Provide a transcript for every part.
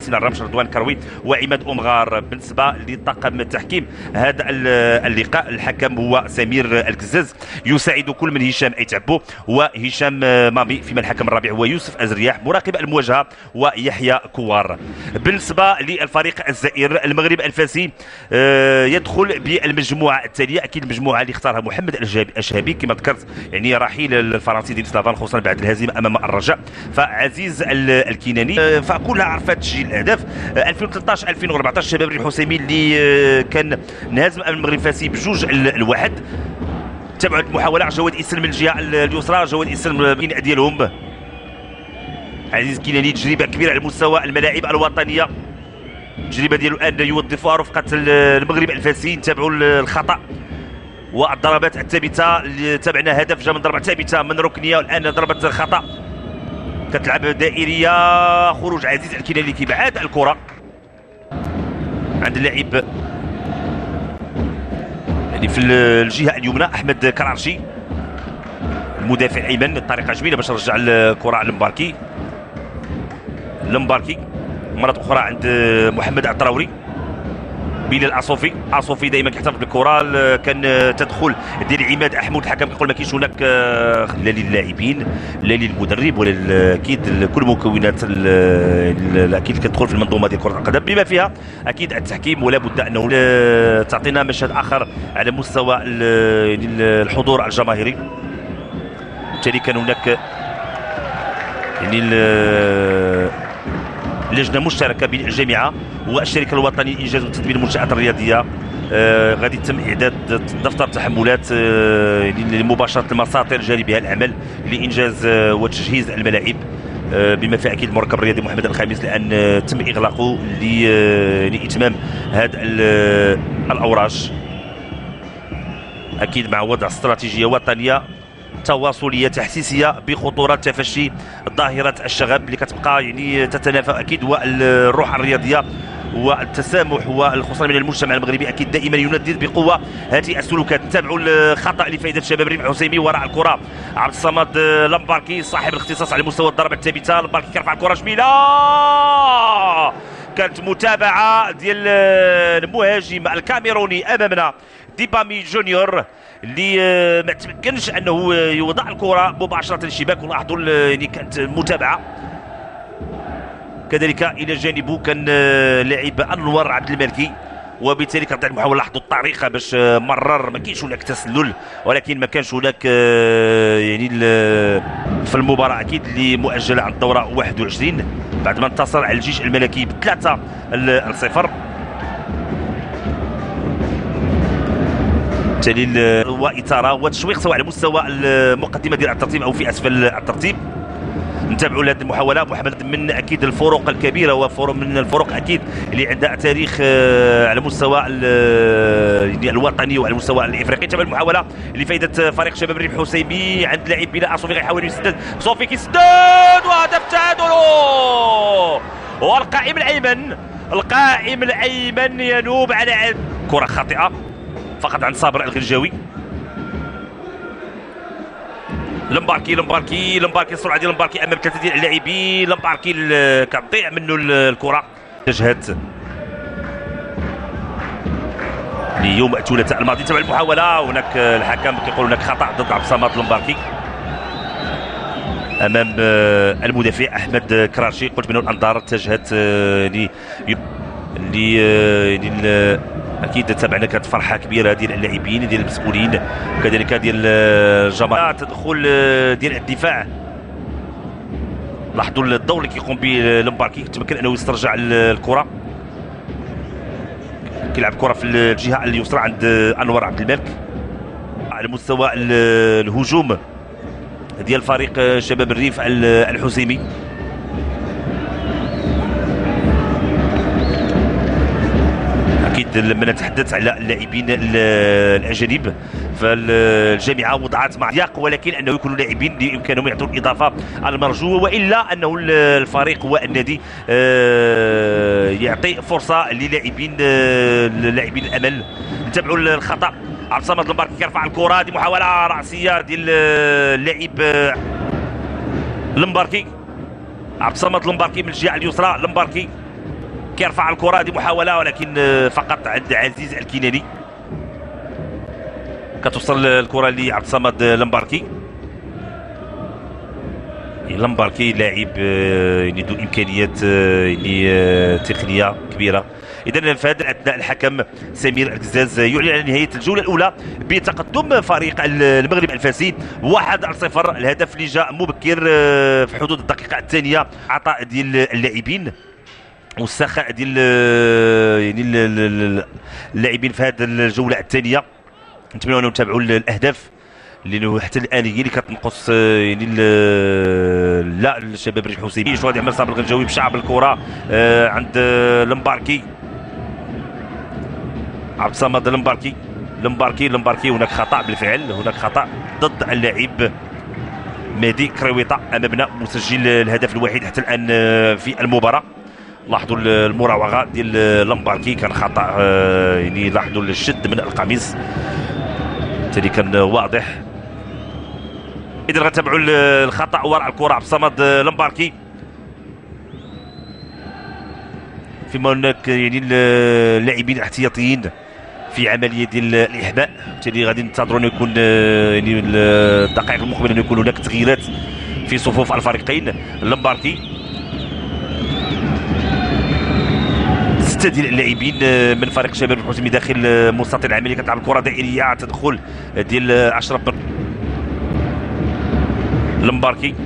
الرمش رضوان كروي وعماد أمغار. بالنسبه لطاقم التحكيم هذا اللقاء الحكم هو سمير الكزاز، يساعد كل من هشام ايتعبو وهشام مامي، فيما الحكم الرابع هو يوسف الزرياح، مراقب المواجهه ويحيى كوار. بالنسبه للفريق الزائر المغرب الفاسي يدخل بالمجموعه التاليه، اكيد المجموعه اللي اختارها محمد الشهابي كما ذكرت، يعني رحيل الفرنسي ديال سلافان خصوصا بعد الهزيمه امام الرجاء، فعزيز الكناني، فكلها عرفت تسجيل الاهداف. 2013 2014 شباب الحسيمي اللي كان نهزم امام المغرب الفاسي بجوج الواحد. تبعت المحاوله جواد اسلم من الجهه اليسرى، جواد اسلم ديالهم عزيز الكناني، تجربه كبيره على مستوى الملاعب الوطنيه، التجربه ديالو الان يوظفها رفقه المغرب الفاسي. نتابعوا الخطا والضربات الثابته اللي تابعنا، هدف جا من ضربه ثابته من ركنيه، والان ضربه خطا كتلعب دائريه، خروج عزيز الكناني كيبعاد الكره عند اللاعب يعني في الجهه اليمنى احمد كرارشي المدافع الايمن، بطريقه جميله باش رجع الكره لمباركي. مرة اخرى عند محمد الطراوري، بلال اصوفي دائما كيحتفظ بالكره، كان تدخل ديال عماد احمود، الحكم كيقول ما كاينش هناك لا للاعبين لا للمدرب ولا اكيد كل مكونات اكيد كتدخل في المنظومه ديال كره القدم بما فيها اكيد التحكيم، ولا بد انه تعطينا مشهد اخر على مستوى الحضور الجماهيري. بالتالي كان هناك يعني لجنه مشتركه بين الجامعه والشركه الوطنيه لانجاز وتطوير المنشات الرياضيه، غادي يتم اعداد دفتر تحملات لمباشره المساطر الجاري بها العمل لانجاز وتجهيز الملاعب، بما فيه اكيد المركب الرياضي محمد الخامس لان تم اغلاقه لاتمام هذا الاوراش، اكيد مع وضع استراتيجيه وطنيه تواصليه تحسيسيه بخطوره تفشي ظاهره الشغب اللي كتبقى يعني تتنافى اكيد، والروح الرياضيه والتسامح والخصوصا من المجتمع المغربي اكيد دائما يندد بقوه هذه السلوكات. نتابعوا الخطا لفائده شباب الريف الحسيمي وراء الكره، عبد الصمد لمباركي صاحب الاختصاص على مستوى الضربه الثابته، لمباركي كيرفع الكره جميله، كانت متابعه ديال المهاجم الكاميروني امامنا ديبامي جونيور اللي ما تمكنش انه يوضع الكره مباشره للشباك، ولاحظوا يعني كانت متابعه كذلك الى جانبه كان لاعب انور عبد المالكي، وبالتالي كانت المحاوله، لاحظوا الطريقه باش مرر، ما كاينش هناك تسلل ولكن ما كانش هناك يعني في المباراه اكيد اللي مؤجله عن الدوره 21 بعد ما انتصر على الجيش الملكي ب3-0. بالتالي واثاره وتشويق سواء على مستوى المقدمه ديال الترتيب او في اسفل الترتيب. نتابعوا هذه المحاوله محمد من اكيد الفروق الكبيره وفروق من الفروق اكيد اللي عندها تاريخ على مستوى الوطني وعلى المستوى الافريقي. تابع المحاوله لفائده فريق شباب الريف الحسيمي عند لاعب بلا صوفي غيحاول يسدد، صوفي كيسدد وهدف التعادل، والقائم الايمن ينوب على كره خاطئه فقط عند صابر الغرجاوي. لمباركي السرعه ديال لمباركي امام ثلاثه ديال اللاعبين، لمباركي كتضيع منه الكره. جهات اليوم الثلاثاء الماضي تبع المحاوله، هناك الحكم كيقول هناك خطا ضد عبد الصمد لمباركي امام المدافع احمد كرارشي، قلت منه الانظار اتجهت اللي اكيد تابعنا، كانت فرحه كبيره ديال اللاعبين ديال المسؤولين وكذلك ديال الجماهير. تدخل ديال الدفاع، لاحظوا الدور اللي كيقوم به لمباركي، تمكن انه يسترجع الكره، كيلعب الكره في الجهه اليسرى عند انور عبد الملك. على مستوى الهجوم ديال فريق شباب الريف الحسيمي، اكيد لما نتحدث على اللاعبين الاجانب فالجامعه وضعت مع سياق، ولكن انه يكونوا لاعبين بامكانهم يعطوا الاضافه المرجوه، والا انه الفريق والنادي يعطي فرصه للاعبين الامل. نتابعوا الخطا، عبد الصمد لمباركي كيرفع الكره، هذه محاوله راسيه ديال اللاعب لمباركي، عبد الصمد لمباركي من الجهه اليسرى، لمباركي كيرفع الكره، هذه محاوله ولكن فقط عند عزيز الكناني. كتوصل الكره لعبد الصمد لمباركي. لمباركي لاعب يعني ذو امكانيات يعني تقنيه كبيره. اذا في هذا الاثناء الحكم سمير القزاز يعلن عن نهايه الجوله الاولى بتقدم فريق المغرب الفاسي 1-0. الهدف اللي جاء مبكر في حدود الدقيقه الثانيه، عطاء ديال اللاعبين والسخاء ديال يعني اللاعبين في هذه الجوله الثانيه. نتمنوا انهم يتابعوا الاهداف لانه حتى الان هي اللي كتنقص يعني لا الشباب الريح حسيمي. شو غادي يعمل صابر الغنجاوي بشعب بالكره عند لمباركي، عبد الصمد لمباركي. هناك خطا بالفعل، هناك خطا ضد اللاعب مهدي كرويطه امامنا مسجل الهدف الوحيد حتى الان في المباراه. لاحظوا المراوغه ديال لمباركي، كان خطا يعني لاحظوا الشد من القميص بالتالي كان واضح. اذا غنتابعوا الخطا وراء الكره عبد الصمد لمباركي. فيما هناك يعني اللاعبين الاحتياطيين في عمليه ديال الاحماء، بالتالي غادي ننتظروا انه يكون يعني الدقائق المقبله انه يكون هناك تغييرات في صفوف الفريقين. لمباركي 6 ديال اللاعبين من فريق شباب الحسيمي داخل مستطيل العمليه. كتلعب الكره دائريه، تدخل ديال اشرف لمباركي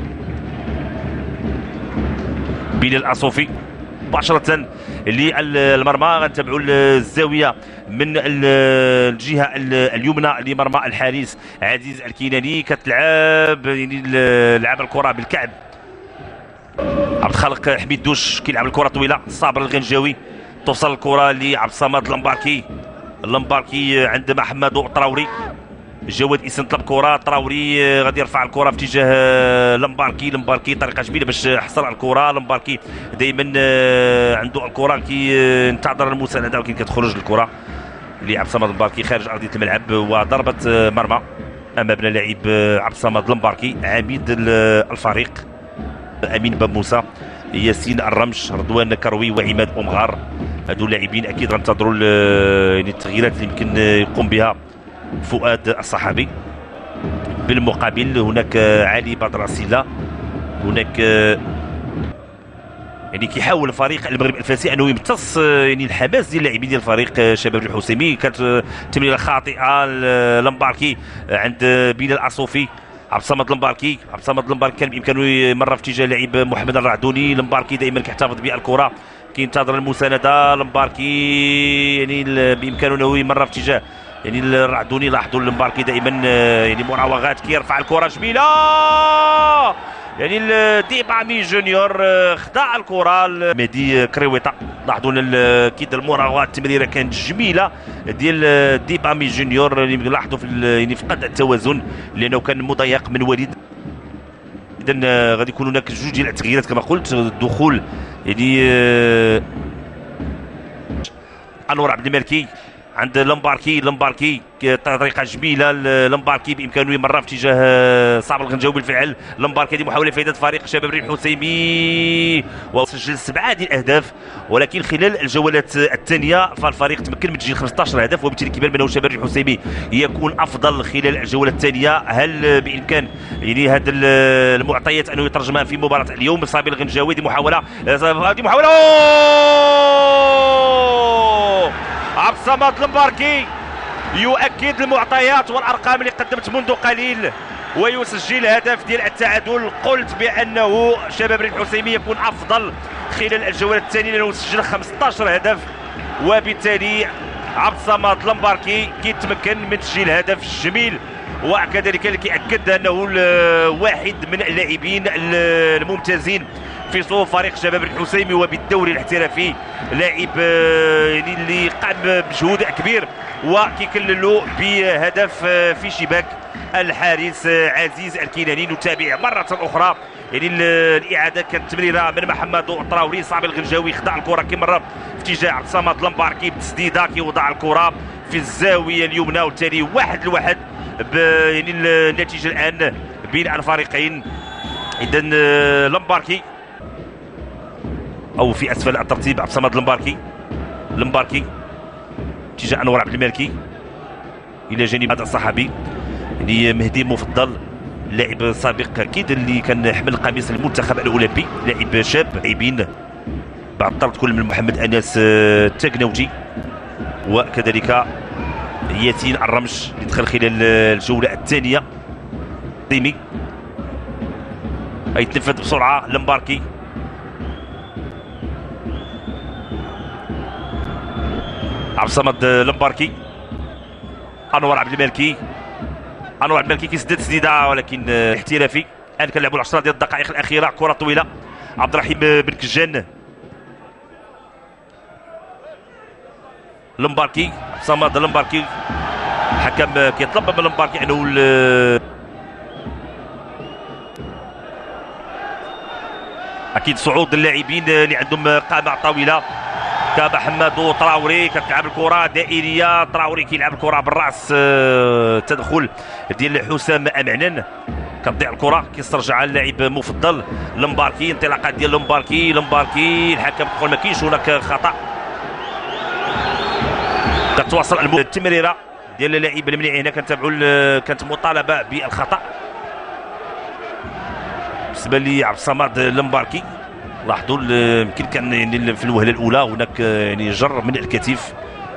بين الاسوفي مباشره للمرمى. غنتابعوا الزاويه من الجهه اليمنى لمرمى الحارس عزيز الكناني. كتلعب يعني لعب الكره بالكعب. عبد الخالق حميد دوش كيلعب الكره طويله، صابر الغنجاوي توصل الكره لعبد الصمد لمباركي عند محمد طراوري. جواد اسن طلب كره، طراوري غادي يرفع الكره في اتجاه لمباركي طريقه جميله باش حصل الكره. لمباركي دائما عنده الكره كينتظر المسانده ولكن كتخرج الكره لعبد الصمد لمباركي خارج ارضيه الملعب وضربه مرمى امامنا لاعب عبد الصمد لمباركي عميد الفريق امين باب موسى، ياسين الرمش، رضوان كروي وعماد امغار. هادو لاعبين اكيد غنتظروا يعني التغييرات اللي يمكن يقوم بها فؤاد الصحابي. بالمقابل هناك علي بدر سيلا، هناك يعني كيحاول فريق المغرب الفاسي انه يمتص يعني الحماس ديال اللاعبين ديال فريق شباب الحسيمي. كانت تمريره خاطئه لمباركي عند بين الاسوفي. عبد الصمد لمباركي كان بامكانه يمر في اتجاه لاعب محمد الرعدوني. لمباركي دائما كيحتفظ بالكره، كينتظر المسانده. لمباركي يعني بامكانه انه يمر في اتجاه يعني الرعدوني. لاحظوا لمباركي دائما يعني مراوغات، كيرفع الكره جميله يعني ديبامي جونيور خدع الكره مهدي كرويطه. لاحظوا كيد المراوغات، التمريره كانت جميله ديال ديبامي جونيور اللي لاحظوا في يعني فقد التوازن لانه كان مضيق من وليد. اذا غادي يكون هناك جوج ديال التغييرات كما قلت. الدخول يعني انور عبد المالكي عند لمباركي طريقه جميله. لمباركي بامكانه يمر في اتجاه صعب الغنجاوي بالفعل. لمباركي هذه محاوله فائده فريق شباب الريح الحسيمي وسجل 7 ديال الاهداف، ولكن خلال الجولات الثانيه فالفريق تمكن من تسجيل 15 هدف، وبالتالي كيبان بانه شباب الريح الحسيمي يكون افضل خلال الجوله الثانيه. هل بامكان يعني هذه المعطيات انه يترجمها في مباراه اليوم؟ صابر الغنجاوي دي محاوله عبد الصمد لمباركي يؤكد المعطيات والارقام اللي قدمت منذ قليل ويسجل هدف ديال التعادل. قلت بانه شباب الريح الحسيمي يكون افضل خلال الجوله الثانيه لانه سجل 15 هدف، وبالتالي عبد الصمد لمباركي كيتمكن من تسجيل هدف جميل، وكذلك اللي كيأكد انه واحد من اللاعبين الممتازين في صفوف فريق شباب الحسيمي وبالدوري الاحترافي. لاعب يعني اللي قام بمجهود كبير وكيكللوا بهدف في شباك الحارس عزيز الكناني. نتابع مرة أخرى يعني الإعادة كانت تمريرة من محمد الطراوري. صعب الغنجاوي خدع الكرة كيمر في اتجاه عبد الصمد لمباركي بتسديدة كيوضع الكرة في الزاوية اليمنى، وبالتالي 1-1 يعني النتيجة الآن بين الفريقين. إذا لمباركي او في اسفل الترتيب عبد الصمد المباركي اتجاه انور عبد المالكي الى جانب هذا الصحابي اللي مهدي مفضل، لاعب سابق اكيد اللي كان حمل قميص المنتخب الاولمبي، لاعب شاب لاعبين بعد طرد كل من محمد انس التقنوجي وكذلك ياسين الرمش اللي دخل خلال الجوله الثانيه. تيمي يتنفذ بسرعه المباركي، عبد الصمد المباركي، انور عبد المالكي كيسدد تسديده ولكن احترافي. الان كنلعبوا 10 ديال الدقائق الاخيره. كره طويله عبد الرحيم بن كجان، المباركي صمد المباركي، الحكم كيطلب من المباركي انه اكيد صعود اللاعبين اللي عندهم قامه طويله كمحمد وطراوري. كتلعب الكره دائريه، طراوري كيلعب الكره بالراس، تدخل ديال حسام امعنان، كتضيع الكره كيسترجعها اللاعب مفضل المباركي. انطلاقات ديال المباركي، الحكم كيقول ما كاينش هناك خطا. كتواصل التمريره ديال اللاعب المنيعي هنا، كنتابعوا كانت مطالبه بالخطا بالنسبه لعبد الصمد المباركي. لاحظوا يمكن كان يعني في الوهله الاولى هناك يعني جر من الكتف.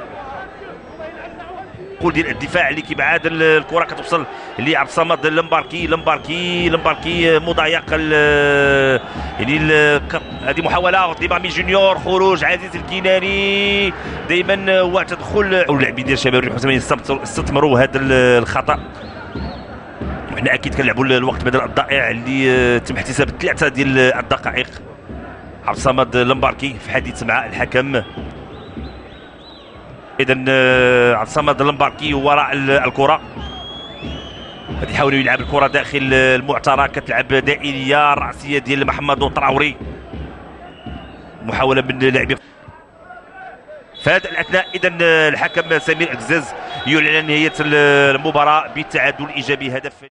قول ديال الدفاع اللي كيبعاد الكره كتوصل لعبد الصمد المباركي مضايق يعني هذه محاوله ديمامي جونيور، خروج عزيز الكناني دائما هو تدخل. اللاعبين ديال شباب الحسيماني استثمروا هذا الخطا. وحنا اكيد كنلعبوا الوقت بدل الضائع اللي تم احتساب 3 ديال الدقائق. عبد الصمد المباركي في حديث مع الحكم. اذا عبد الصمد المباركي وراء الكره، غادي يحاولوا يلعب الكره داخل المعترك، كتلعب دائريه راسيه ديال محمد وطراوري، محاوله من لاعبين في هذا الاثناء. اذا الحكم سمير القزاز يعلن نهايه المباراه بالتعادل الايجابي، هدف